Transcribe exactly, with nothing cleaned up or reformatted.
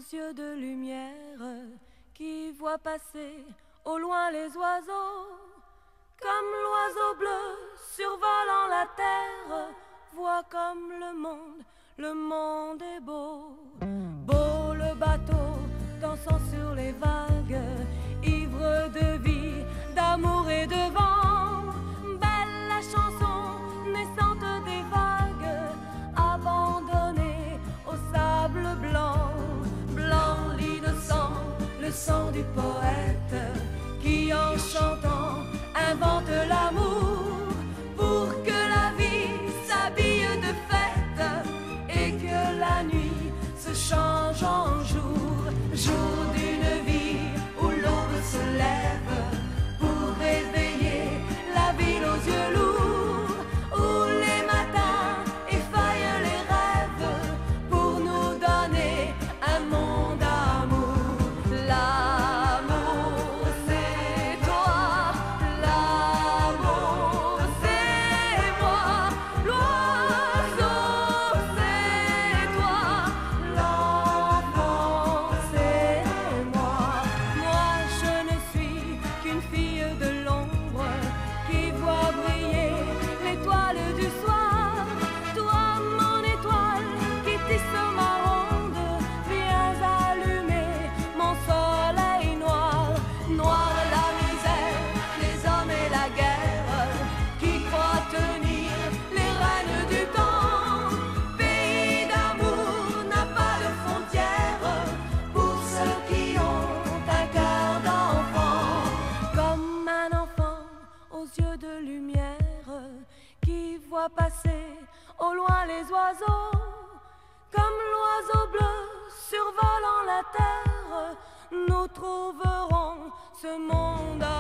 yeux de lumière qui voient passer au loin les oiseaux, comme l'oiseau bleu survolant la terre, voit comme le monde, le monde est beau. Beau le bateau dansant sur les vagues, ivre de vie, d'amour et de vent. Belle la chanson naissante des vagues, abandonnée au sable blanc. Blanc l'innocent, le sang du poète, qui en chantant invente l'amour, pour que la vie s'habille de fête et que la nuit se change en jour. Jour d'une vie où l'aube se lève pour réveiller la ville aux yeux lourds, où les matins effeuillent les rêves pour nous donner un monde d'amour. L'amour c'est toi, l'amour c'est moi, l'oiseau c'est toi, l'enfant c'est moi. Moi je ne suis qu'une fille de l'ombre qui voit briller l'étoile du soir. Toi mon étoile qui tisse ma ronde, viens allumer mon soleil noir. Noir la misère, les hommes et la guerre, qui croient tenir les règnes du temps. Pays d'amour n'a pas de frontières pour ceux qui ont un cœur d'enfant. Comme un enfant aux yeux de lumière qui voit passer au loin les oiseaux, comme l'oiseau bleu survolant la terre, nous trouverons ce monde